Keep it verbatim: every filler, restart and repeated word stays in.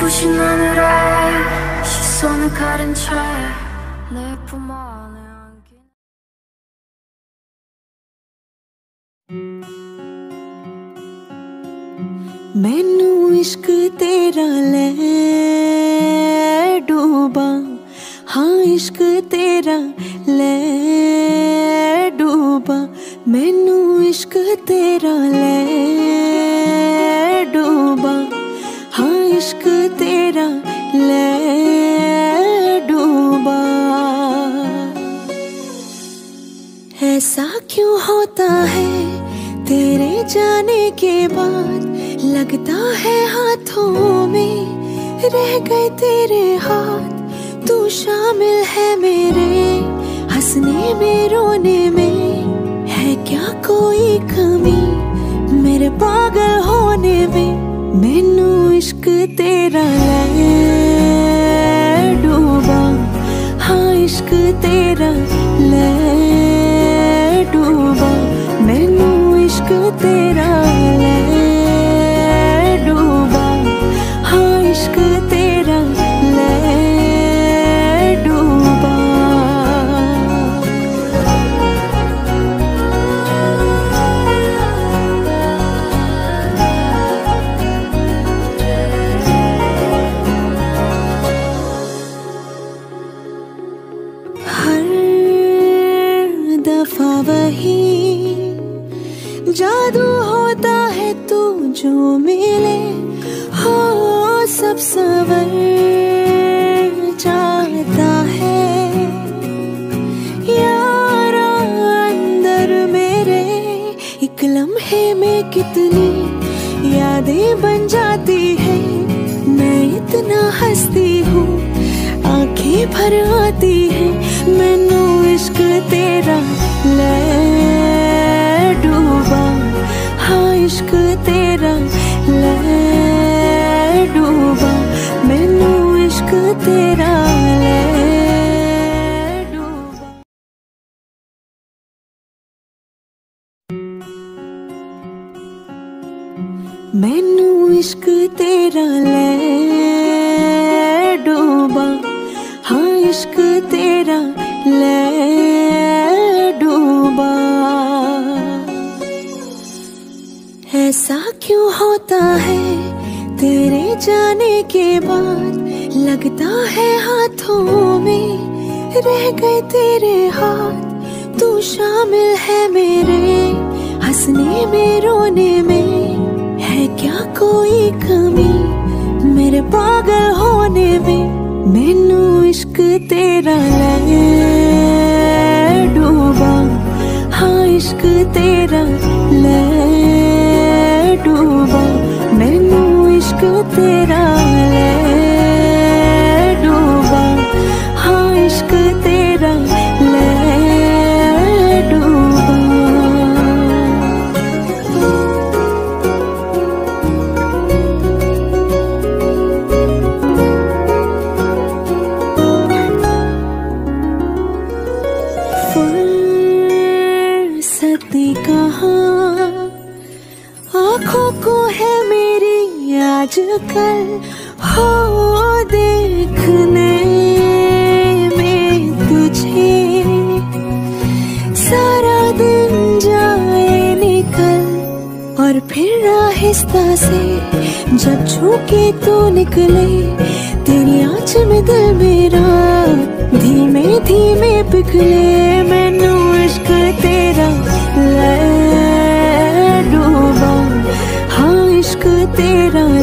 눈부신 하늘에 시선을 가린 채 내 품 안에 안긴 मैनू इश्क तेरा ले डूबा, हाँ इश्क तेरा ले डूबा, मैनू इश्क तेरा ले डूबा, हाँ इश्क तेरा ले डूबा। ऐसा क्यों होता है तेरे जाने के बाद, लगता है हाथों में रह गए तेरे हाथ। तू शामिल है मेरे हंसने में रोने में, है क्या कोई कमी मेरे पागल होने में। मैनू इश्क तेरा ले डूबा, हाँ इश्क तेरा ले डूबा, मैनू इश्क तेरा ले डूबा, हाँ इश्क तेरा ले डूबा। हर दफा वही जादू होता है तू जो मिले, हो सब सवर जाता है। यारा अंदर मेरे एक लम्हे में कितनी यादें बन जाती है। मैं इतना हंसती हूँ आंखें भर आती है। मैनू इश्क तेरा ले डूबा, हाँ इश्क तेरा ले डूबा, मैनू इश्क तेरा ले डूबा। मैनू इश्क तेरा ले डूबा, हाँ इश्क तेरा ले डूबा। ऐसा क्यों होता है तेरे जाने के बाद, लगता है हाथों में रह गए तेरे हाथ। तू शामिल है मेरे हंसने में रोने में, है क्या कोई कमी मेरे पागल होने में। मैनू इश्क तेरा ले डूबा, हाँ इश्क तेरा ले डूबा, मैनू इश्क तेरा ले डूबा, हाँ इश्क तेरा ले डूबा। कहाँ आँखों को है मेरी आजकल हो देखने में तुझे। सारा दिन जाए निकल और फिर आहिस्ता से जब छूके तो निकले तेरी आँच में दिल मेरा धीमे धीमे पिघले। मैनू इश्क तेरा ले डूबा, हाँ इश्क तेरा